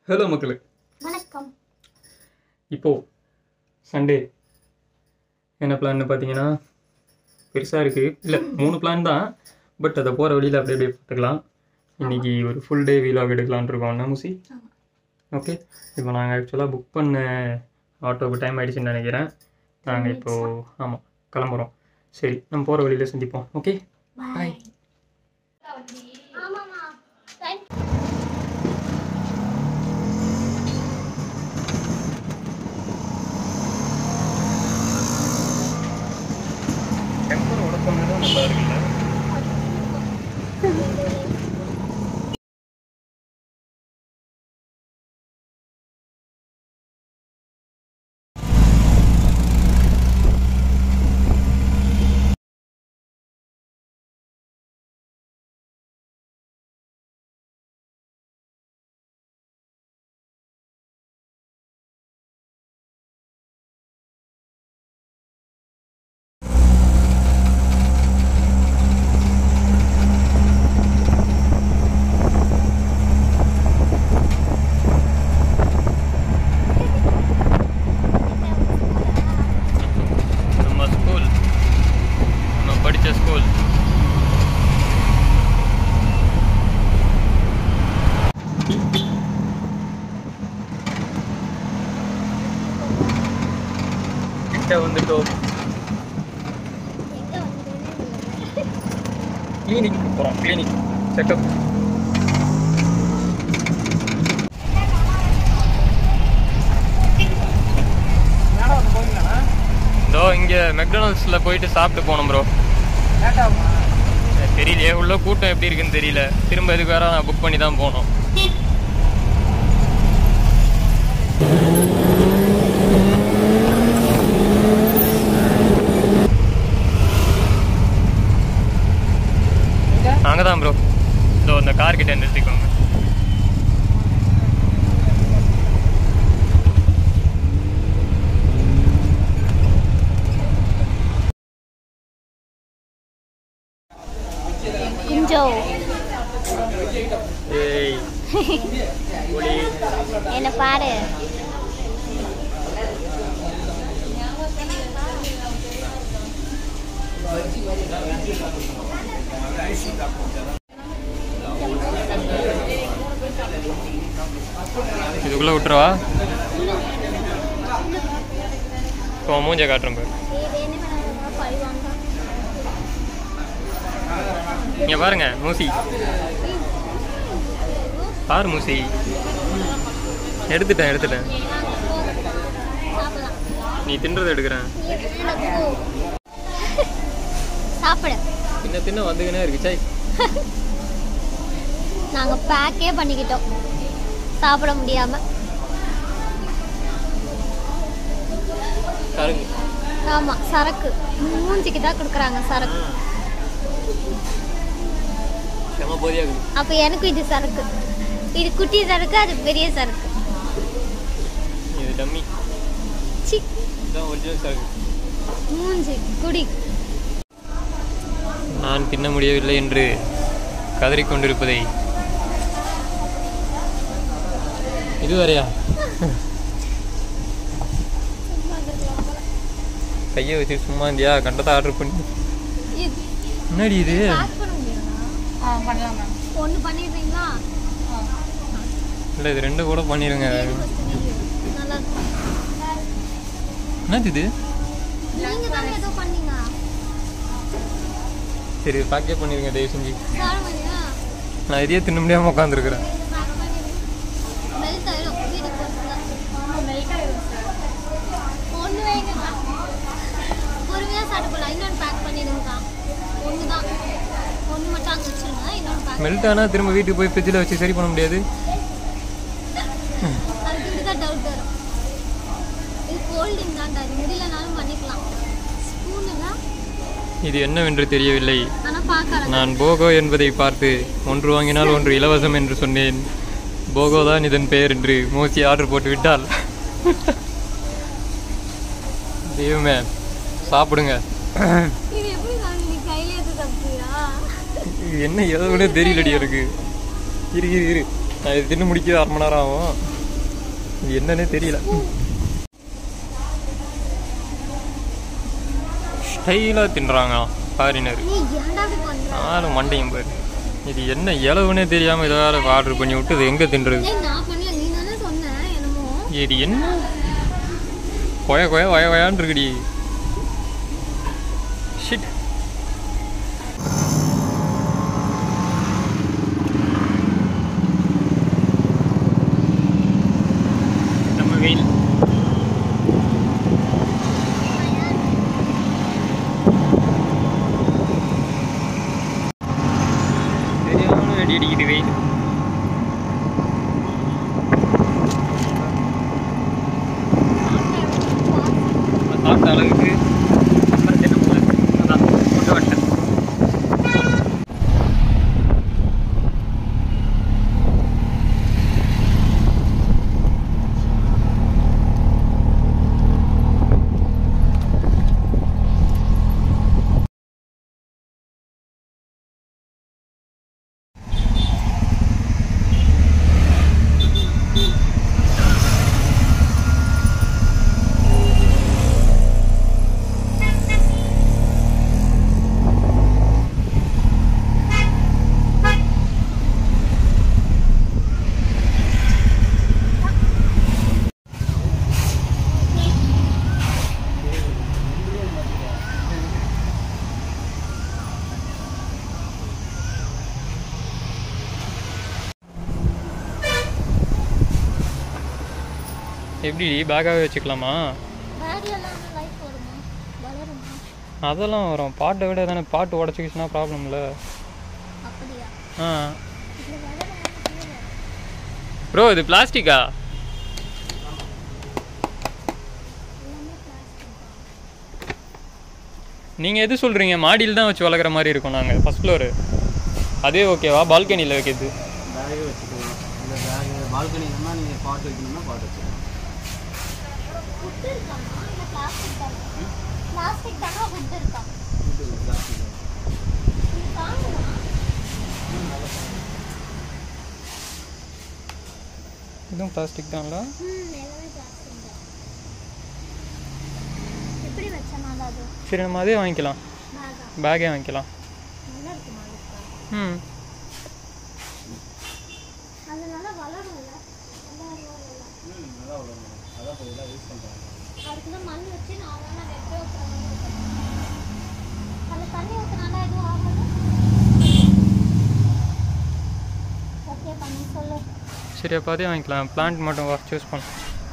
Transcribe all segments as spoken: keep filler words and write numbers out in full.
Hello மக்களே, வணக்கம். இப்போது சண்டே என்ன பிளான்னு பார்த்தீங்கன்னா பெருசாக இருக்குது. இல்லை மூணு பிளான் தான், பட் அதை போகிற வழியில் அப்படியே அப்படியே பார்த்துக்கலாம். இன்றைக்கி ஒரு ஃபுல் டே வீலாக் எடுக்கலான் இருக்கோம். என்ன முசி? ஓகே. இப்போ நாங்கள் ஆக்சுவலாக புக் பண்ண ஆட்டோவுக்கு டைம் ஆகிடுச்சுன்னு நினைக்கிறேன். நாங்கள் இப்போது ஆமாம் கிளம்புறோம். சரி, நம்ம போகிற வழியில் சந்திப்போம். ஓகே, பாய். டெம்பர் உடப்பமே தான் நல்லா இருக்குல்ல. வந்துட்டோம். கிளினிக் போகிறோம். Clinic checkup. இதோ இங்கே மெக்டொனால்ட்ஸில் போயிட்டு சாப்பிட்டு போனோம் ப்ரோ. தெரியலையே உள்ள கூட்டம் எப்படி இருக்குன்னு தெரியல. திரும்ப இதுக்கு வேற நான் புக் பண்ணி தான் போனோம். அங்கே தான் ப்ரோ. இதோ இந்த கார் கிட்ட நிறுத்திக்கோங்க. ஏய் என்ன பாரு. இதுக்குள்ள விட்டுருவா. இப்போ மூஞ்ச காட்டுறேன் பாரு. இங்க பாருங்க மூசி பாரு. மூசி எடுத்துட்டேன் எடுத்துட்டேன் நீ தின்றதை எடுக்கிறேன். சாப்பிடு. தின்ன தின்ன வந்துக்கினே இருக்கு. சாய் நாங்க பேக்கே பண்ணிக்கிட்டோம் சாப்பிட முடியாம. சரக்கு. ஆமா சரக்கு மூஞ்சிக்கு தான் கொடுக்குறாங்க சரக்கு. அப்ப எனக்கு இது சரக்கு. இது குட்டி சரக்கு, அது பெரிய சரக்கு. இது டம்மி. சி இதான் ஒரிஜினல் சரக்கு. மூஞ்சி குடி. நான் தின்ன முடியவில்லை என்று கதறிக்கொண்டிருப்பதை இதுவரையா கையை வச்சு சும்மா இருந்தியா? கண்டதை ஆர்டர் பண்ணி முன்னாடி இது இல்லை, இது ரெண்டு கூட பண்ணிடுங்க. என்னது இது? சரி பேக்கே பண்ணிடுங்க தயவு செஞ்சு. நான் இதையே தின்ன முடியாமல் உட்காந்துருக்குறேன். மெல்ட் ஆனால் திரும்ப வீட்டுக்கு போய் ஃப்ரிட்ஜில் வச்சு சரி பண்ண முடியாது. இது என்னவென்று தெரியவில்லை. நான் போகோ என்பதை பார்த்து ஒன்று வாங்கினால் ஒன்று இலவசம் என்று சொன்னேன். போகோ தான் இதன் பெயர் என்று மோசி ஆர்டர் போட்டு விட்டால். தெய்வமே, சாப்பிடுங்க. இது என்ன எதை விட தெரியலடி எனக்கு. இரு இரு இரு நான் இது தின்னு முடிக்க அரை மணி நேரம் ஆகும். இது என்னன்னே தெரியல. ஸ்டைலாக தின்றாங்க ஃபாரினர். நானும் மண்டையும் பாரு. இது என்ன இலவுன்னே தெரியாமல் ஏதாவது ஆர்டர் பண்ணி விட்டு இது எங்கே தின்றது? இது என்ன கொய கொய வய வயான்னு இருக்குடி. ஷிட். நம்ம வெயில் சரியான அடி அடிக்குது வெயில். சாப்பிட்ட அளவுக்கு அப்புறம் என்ன போல அதான் கொண்டு வந்துட்டேன். எப்படி பேக்காகவே வச்சுக்கலாமா? அதெல்லாம் வரும். பாட்டை விட தானே பாட்டு உடச்சிக்கிச்சுன்னா ப்ராப்ளம் இல்லை. ஆ ப்ரோ இது பிளாஸ்டிக்கா? நீங்கள் எது சொல்கிறீங்க? மாடியில் தான் வச்சு வளர்க்குற மாதிரி இருக்கும். நாங்கள் ஃபஸ்ட் ஃப்ளோரு. அதே ஓகேவா? பால்கனியில் வைக்கிறது பேகே வச்சுக்கலாம். இந்த பேக் பால்கனி இருந்தால் நீங்கள் பாட்டு வைக்கணும்னா பாட்டு வச்சுக்கலாம். இதுவும் பிளாஸ்டிக் தான்ல. சரி நம்ம அதே வாங்கிக்கலாம். பேக்கே வாங்கிக்கலாம். ம் சரி அப்போ அதே வாங்கிக்கலாம். பிளான்ட் மட்டும் வா சூஸ் பண்ண.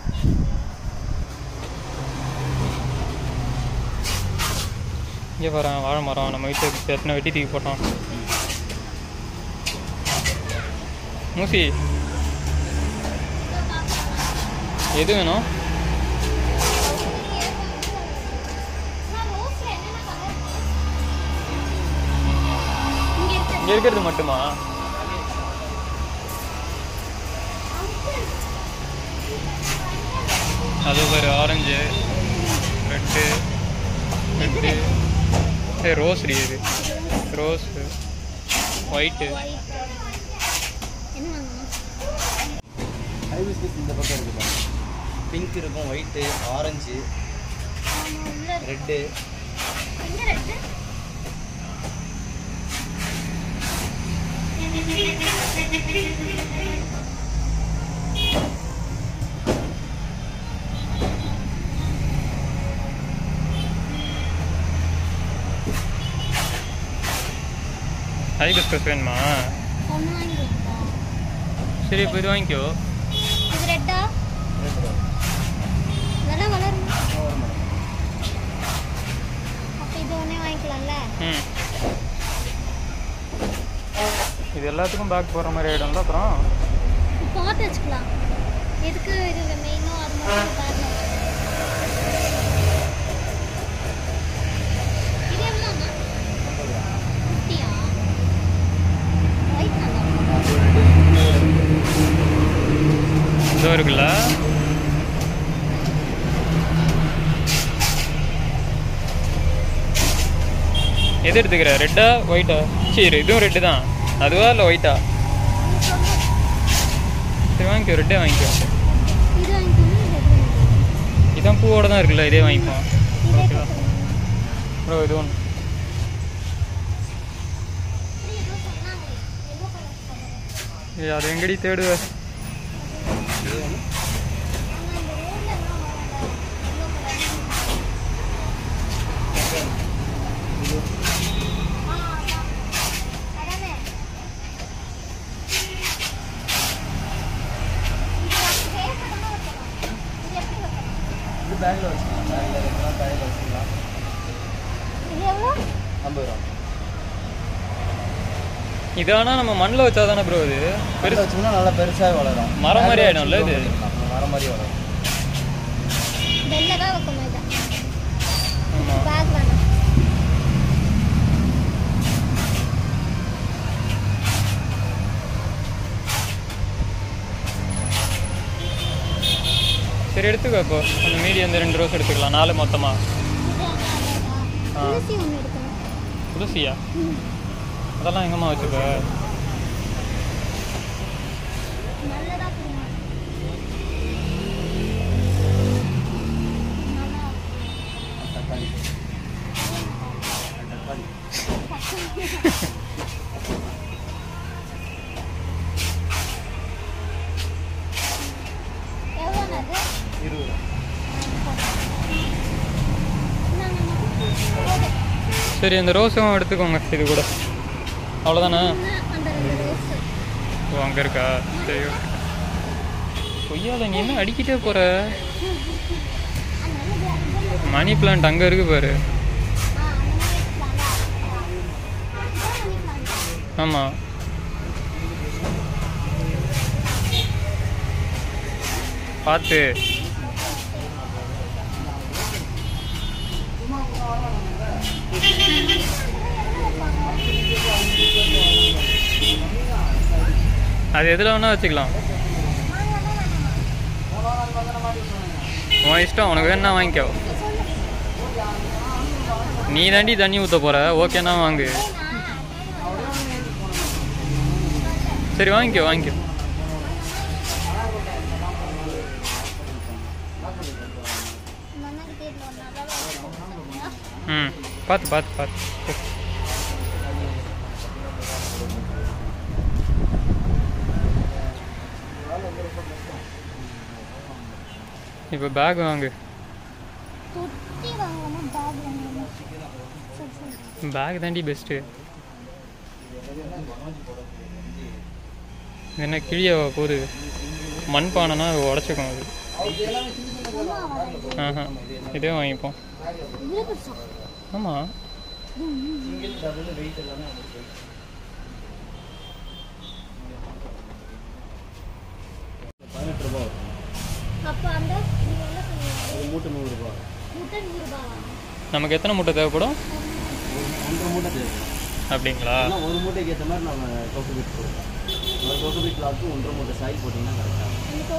இங்கே வரேன் வாழை மரம் நம்ம வீட்டுக்கு எத்தனை வெட்டி தூக்கி போட்டோம். மூசி எது வேணும்? இங்கே இருக்கிறது மட்டுமா? அது ஒரு ஆரஞ்சு ரெட்டு ரெட்டு ஏ ரோஸ் இது ரோஸ் ஒயிட்டு. ஹைபிஸ்கஸ் இந்த பக்கம் இருக்குப்பா. பிங்க் இருக்கும், ஒயிட்டு, ஆரஞ்சு, ரெட்டு. ஹைபிஸ்கஸ் வேணுமா? சரி இப்போ இது வாங்கிக்கோ. இது ரெட்டா? நல்லா வளரும். அப்போ இது ஒன்றே வாங்கிக்கலாம்ல? ம் இது எல்லாத்துக்கும் பேக் போடுற மாதிரி ஆகிடும்ல. அப்புறம் பார்த்து வச்சுக்கலாம். எதுக்கு இது மெயினோ அது மட்டும் பேக். இது எவ்வளோண்ணா? குட்டியா? ஒயிட் நல்லா இதோ இருக்குல்ல. எது எடுத்துக்கிற? ரெட்டா ஒயிட்டா? சரி இதுவும் ரெட்டு தான். அதுவா இல்லை ஒயிட்டா? சரி வாங்கிக்கோ, ரெட்டே வாங்கிக்கோ. இது இதான் பூவோட தான் இருக்குல்ல, இதே வாங்கிப்போம். ஓகேவா ப்ரோ? இது ஒன்று. ஏ அது எங்கடி தேடுவ? பேக்கில் வச்சுக்கலாம், பேக்கில் வைக்கலாம், பேக்கில் வச்சுக்கலாம். ஐம்பது ரூபா. இது ஆனால் நம்ம மண்ணில் வச்சா தானே ப்ரோ? இது பெருசு வச்சோம்னா நல்லா பெருசாக வளரும். மரம் மாதிரி ஆகிடும்ல இது? மரம் மாதிரி வளரும். சரி எடுத்துக்கோ. இப்போ அந்த மீதி அந்த ரெண்டு ரோஸ் எடுத்துக்கலாம், நாலு மொத்தமாக. துளசியா? அதெல்லாம் எங்கம்மா வச்சுக்க? சரி அந்த ரோஸும் எடுத்துக்கோங்க இது கூட. அவ்வளோதானே? ஓ அங்கே இருக்கா? சரி ஓகே. கொய்யால நீ என்ன அடிக்கிட்டே போகிற? மணி பிளான்ட் அங்கே இருக்கு பாரு. ஆமாம். பார்த்து. அது எதில் வேணால் வச்சுக்கலாம். உன் இஷ்டம், உனக்கு வேணா வாங்கிக்கோ. நீ தாண்டி தண்ணி ஊற்ற போகிற, ஓகேண்ணா வாங்கு. சரி வாங்கிக்கோ வாங்கிக்கோ. ம் பார்த்து பார்த்து பார்த்து. இப்போ பேக் வாங்கு. பேக் தாண்டி பெஸ்ட்டு. என்ன கிழிய போகுது? மண் பானைனா அது உடச்சிக்கும் அது. ஆஹா இதே வாங்கிப்போம். ஆமாம். பதினெட்டு ரூபா வரும். மூட்டை நூறு ரூபா. நமக்கு எத்தனை மூட்டை தேவைப்படும்? ஒன்றரை மூட்டை தேவைப்படும். அப்படிங்களா? ஒரு மூட்டைக்கு ஏற்ற மாதிரி நம்ம கோகோ பீட் போடுறோம். ஒரு கோகோ பீட் பிளாக்கு ஒன்றரை மூட்டை சாயில் போட்டிங்கன்னா கரெக்டாக.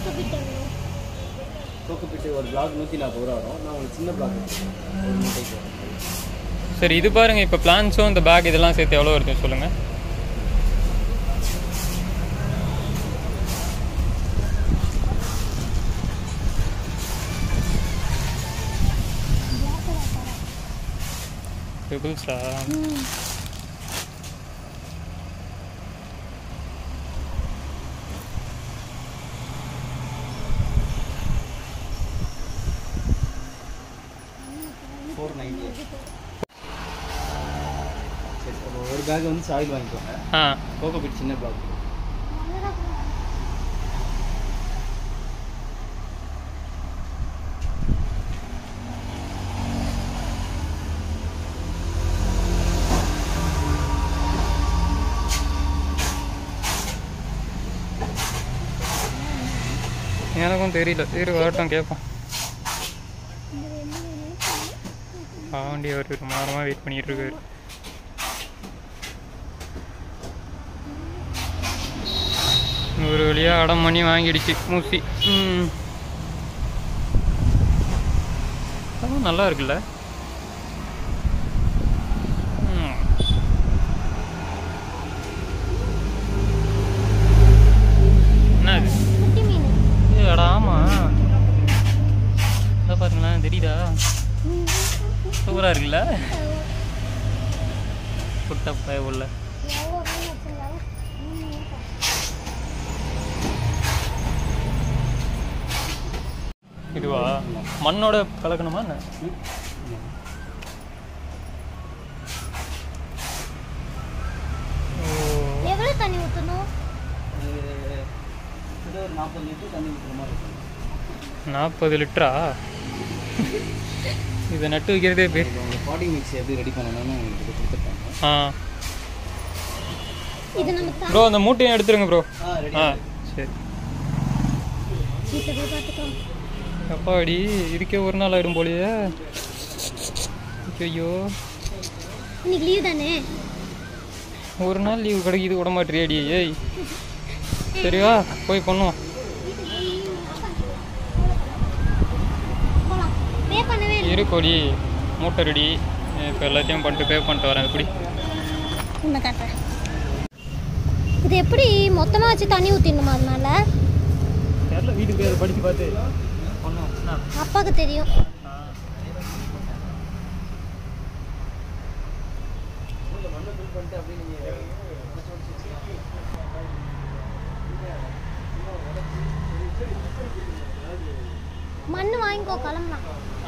கோகோ பீட்டு ஒரு பிளாக் நூற்றி நாற்பது ரூபா வரும். நான் ஒரு சின்ன பிளாக் ஒரு மூட்டைக்கு வரும். சரி இது பாருங்கள், இப்போ பிளான்ஸும் இந்த பேக் இதெல்லாம் சேர்த்து எவ்வளோ வருது சொல்லுங்கள். ட்ரிபிள்ஸா? Four ninety. சரி ஒரு பேக் வந்து சாயில் வாங்கிக்கோங்க. ஆ கோகோ பீட் சின்ன பிளாக். எனக்கும் தெரியல. சரி வரட்டும் கேட்போம். ஆண்டி அவர் ரொம்ப நேரமாக வெயிட் பண்ணிட்டு இருக்காரு. ஒரு வழியாக அடம் பண்ணி வாங்கிடுச்சு மூசி. ம் அதுவும் நல்லா இருக்குல்ல. ம் என்ன அது? ஏடா ஆமாம் இதை பாருங்க. தெரியுதா? சூப்பராக இருக்குல்ல? குட்டப்ப உள்ள இதுவா மண்ணோட கலக்கணுமா என்ன? எவ்வளோ தண்ணி ஊற்றணும்? ஒரு நாற்பது லிட்டர் தண்ணி ஊற்றுற மாதிரி இருக்கும். நாற்பது லிட்டரா? இதை நட்டு வைக்கிறதே பேர். உங்கள் பாடி மிக்ஸ் எப்படி ரெடி பண்ணணும்னு உங்களுக்கு இதை கொடுத்துருக்காங்க. ஆ இது நம்ம ப்ரோ அந்த மூட்டையும் எடுத்துருங்க ப்ரோ. ஆ ரெடி. ஆ சரி. அப்பா அடி இதுக்கே ஒரு நாள் ஆயிடும் போலியே. ஐயோ இன்னைக்கு லீவ் தானே? ஒரு நாள் லீவு கிடைக்கிது விட மாட்டேறியே அடி. ஏய் சரிவா போய் பண்ணுவோம். பே பண்ணவே இல்லை. இரு கோடி மூட்டை ரெடி. இப்போ எல்லாத்தையும் பண்ணிட்டு பே பண்ணிட்டு வரேன். எப்படி உன்னை காட்டுறேன். இது எப்படி மொத்தமாக வச்சு தண்ணி ஊற்றிடணுமா? அதனால தெரியல, வீட்டுக்கு போய் அதை படித்து பார்த்து பண்ணோம். அப்பாவுக்கு தெரியும். மண் வாங்கிக்கோ கிளம்பலாம்.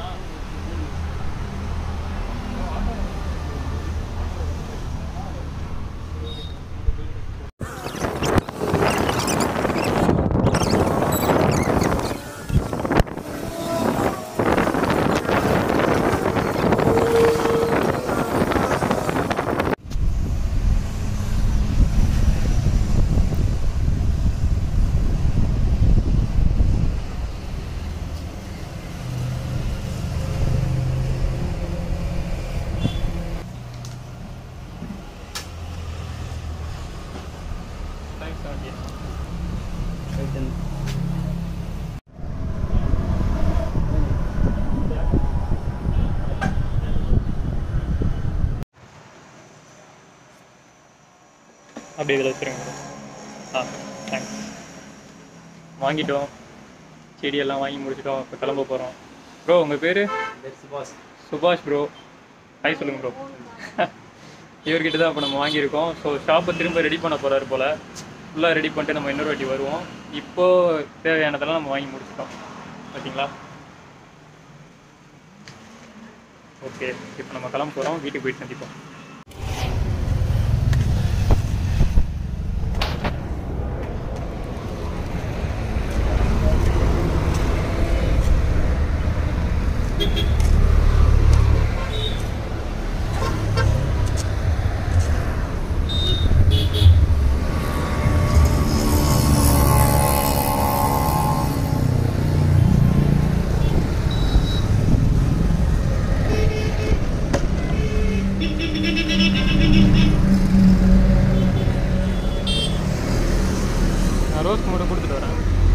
அப்படி இதில் வச்சுருங்க. ஆ தேங்க்ஸ். வாங்கிட்டோம், செடியெல்லாம் வாங்கி முடிச்சிட்டோம். இப்போ கிளம்ப போகிறோம். ப்ரோ உங்கள் பேர்? சுபாஷ். சுபாஷ் ப்ரோ. ஹாய் சொல்லுங்கள் ப்ரோ. இவர்கிட்ட தான் இப்போ நம்ம வாங்கியிருக்கோம். ஸோ ஷாப்பை திரும்ப ரெடி பண்ண போகிறாரு போல். ஃபுல்லாக ரெடி பண்ணிட்டு நம்ம இன்னொரு வாட்டி வருவோம். இப்போது தேவையானதெல்லாம் நம்ம வாங்கி முடிச்சிட்டோம். பார்த்தீங்களா? ஓகே, இப்போ நம்ம கிளம்ப போகிறோம். வீட்டுக்கு போயிட்டு சந்திப்போம். நான் ரோஸ் மட்டும் கொடுத்துட்டு வரேன்.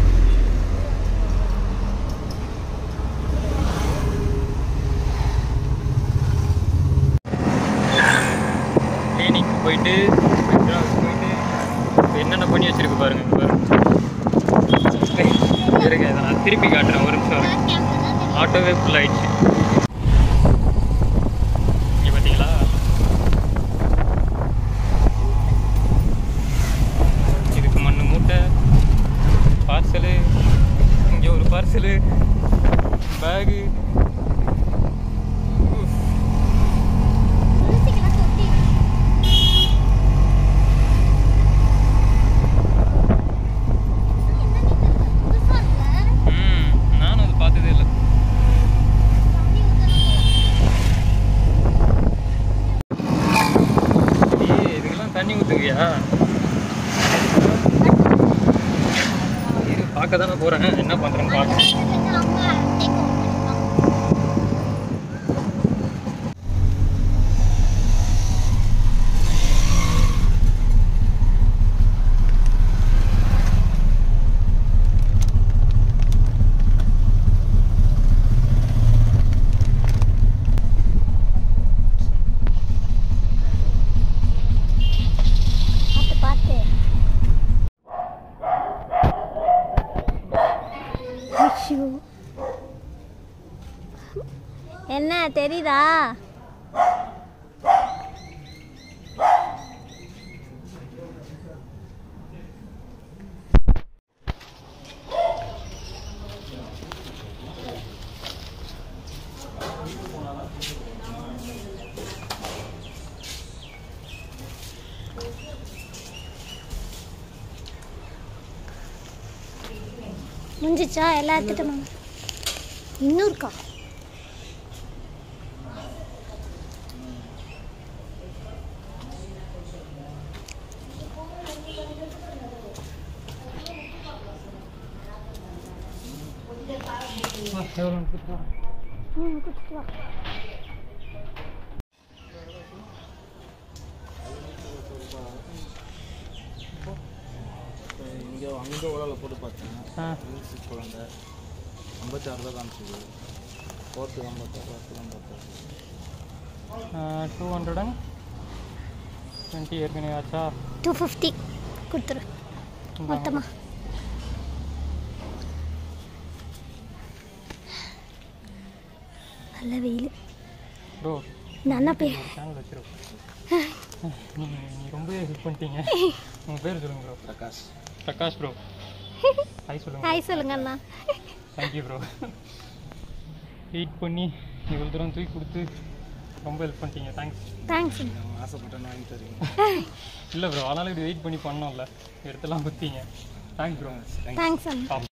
கிளினிக் போயிட்டு McDonald's போயிட்டு இப்போ என்னென்ன பண்ணி வச்சிருக்கு பாருங்க. இப்போ இருங்க, இதை நான் திருப்பி காட்டுறேன். ஒரு நிமிஷம் ஆட்டோவே ஃபுல் ஆயிடுச்சு. இங்கே பார்த்தீங்களா? இதுக்கு மண் மூட்டை, பார்சலு, இங்கே ஒரு பார்சலு, பேகு. ம் நானும் அது பார்த்ததே இல்லை. இதுக்கெல்லாம் தண்ணி ஊற்றுவியா? இது பார்க்க தானே போகிறேன், என்ன பண்ணுறேன்னு பார்க்க. என்ன தெரியுதா? முடிஞ்சிச்சா? எல்லாம் எடுத்துட்டோமா? இன்னும் இருக்கா? ம் கொடுத்துட்டு வா. இங்கே அங்கே ஓலாவில் போட்டு பார்த்தேன். குழந்தை ஐம்பத்தாறு தான் காமிச்சிது. ஃபோர்த்து ஐம்பத்தாறு ஃபோர்த்து ஐம்பத்தாறு டூ ஹண்ட்ரட் அண்ட் டுவெண்ட்டி ஏற்கனவே ஆச்சா? டூ ஃபிஃப்டி கொடுத்துரு மொத்தமா. நல்ல வெயில் ப்ரோ. நல்லா போய் சேனல் வச்சிருக்கோம். நீங்கள் நீங்கள் ரொம்பவே ஹெல்ப் பண்ணிட்டீங்க. உங்கள் பேர் சொல்லுங்கள் bro. Prakash. Prakash bro. Hi சொல்லுங்கள். ஹாய் சொல்லுங்க அண்ணா. Thank you bro. வெயிட் பண்ணி இவ்வளோ தூரம் தூக்கி கொடுத்து ரொம்ப ஹெல்ப் பண்ணிட்டீங்க. தேங்க்ஸ். தேங்க்ஸ். ஆசைப்பட்டேன்னு வாங்கி தரீங்க. இல்லை ப்ரோ, அதனால் இப்படி வெயிட் பண்ணி பண்ணோம்ல, எடுத்துலாம் கொடுத்தீங்க. Thanks bro. தேங்க்ஸ் அண்ணா.